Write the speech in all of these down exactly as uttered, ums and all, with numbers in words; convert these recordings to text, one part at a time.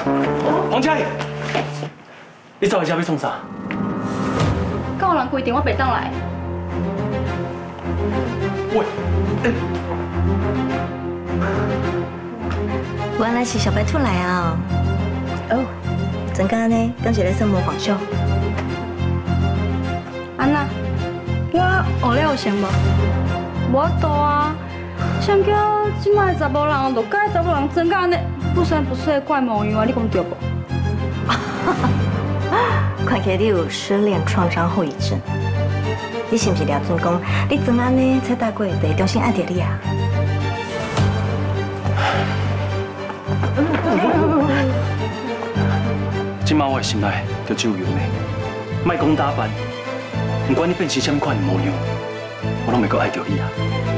黄佳怡，你走一下要创啥？ 敢有人规定我袂当来？ 喂， 原来是小白兔来啊！哦，怎个呢？刚起来做模仿秀。 安娜，我学了有成无？无多啊。想叫即摆查某人，就甲查某人真甲安尼不三不四的怪模样啊！你讲对不？ 看起来你有失恋创伤后遗症。你是不是廖准讲，你怎安尼蔡大贵得重新爱着你啊？ 今晚我的心内就只有由美，莫讲打扮，不管你变成什么款的模样，我拢袂够爱着你啊！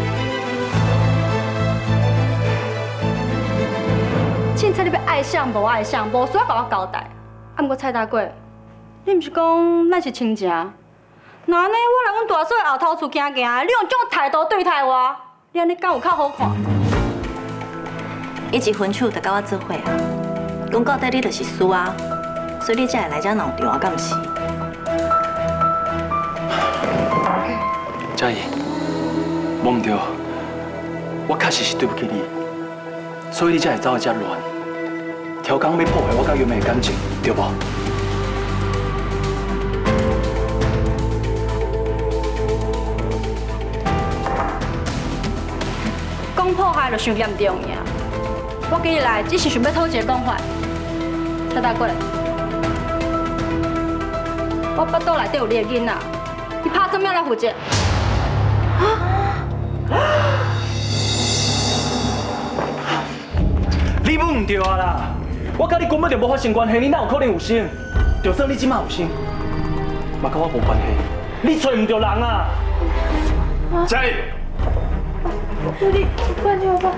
凊彩你要爱上无爱上，无需要甲我交代。啊，不过蔡大贵，你毋是讲咱是亲情？那安尼我来阮大嫂的后头厝行行，你用这种态度对待我，你安尼敢有较好看？ 伊一分手就甲我做伙啊，讲到底你就是输啊，所以你才会来这闹场啊，敢毋是？ 佳怡，无毋对，我确实是对不起你，所以你才会走得遮乱，挑工要破坏我甲原美的感情，对无？ 讲破坏就伤严重呀！我今日来只是想要讨一个讲法。蔡大贵，我腹肚内底有你的囡仔，你拍怎么样来负责？ 你母唔对啊啦！我甲你根本就无发生关系，你哪有可能有生？就算你即马有生，嘛跟我无关系。你找唔着人啊！佳怡。 兄弟，快点吧！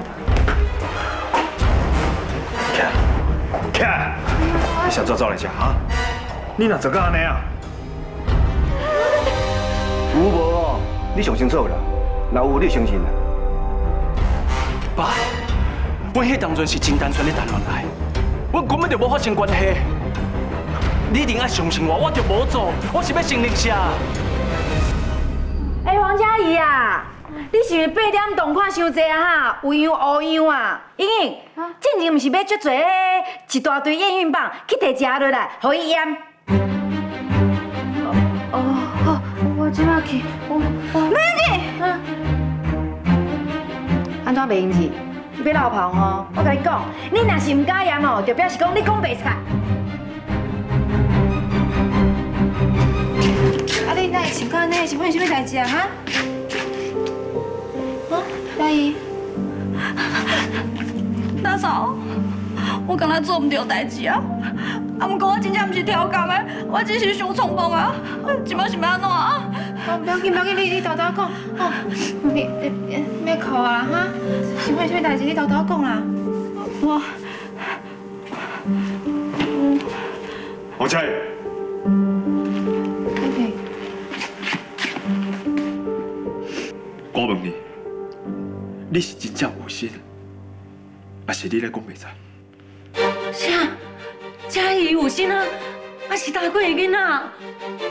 起来，起来！你想做走来吃啊？你哪做到安尼啊？ 有无哦？你上清楚啦，若有你相信啦。 爸，我迄当阵是真单纯的谈恋爱，我根本就无发生关系。你一定要相信我，我就无做，我是要成立啥？ 哎，王佳怡啊！你是八点同款伤济啊哈，有样无样啊！莹莹，进前毋是买足济一大堆验孕棒去摕食落来，互伊验。 哦，好，我即马去。我我。 没问题。安怎袂用去？你别闹跑吼！我甲你讲，你若是唔敢验哦，就表示讲你讲袂出。 啊，你哪会想到安尼？是发生什么代志啊？哈？佳怡， 大嫂，我刚才做唔对代志啊！啊，不过我真正唔是挑工的，我只是想冲动啊！今摆是要安怎啊？ 哦，不要紧，不要紧，你你偷偷讲，哦，你你别哭啊哈！是发生什么代志？你偷偷讲啦。 我， 嗯， 王佳怡。 OK。 我问你。你是真正有心，还是你咧讲袂出？ 啥？佳怡有心啊？还是大贵的囡仔？